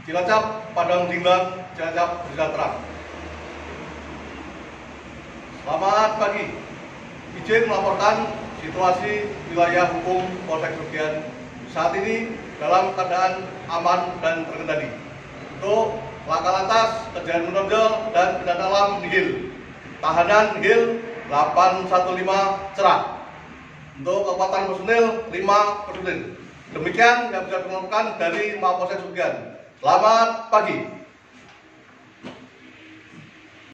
Cilacap, Padang Dimbang, Cilacap sejahtera. Selamat pagi. Izin melaporkan situasi wilayah hukum Polsek Sugien saat ini dalam keadaan aman dan terkendali. Untuk laka lantas, kejadian menonjol dan benda alam nihil. Tahanan nihil 815 cerah. Untuk kekuatan personil 5 personil. Demikian yang bisa dilakukan dari Mapolsek Sugien. Selamat pagi.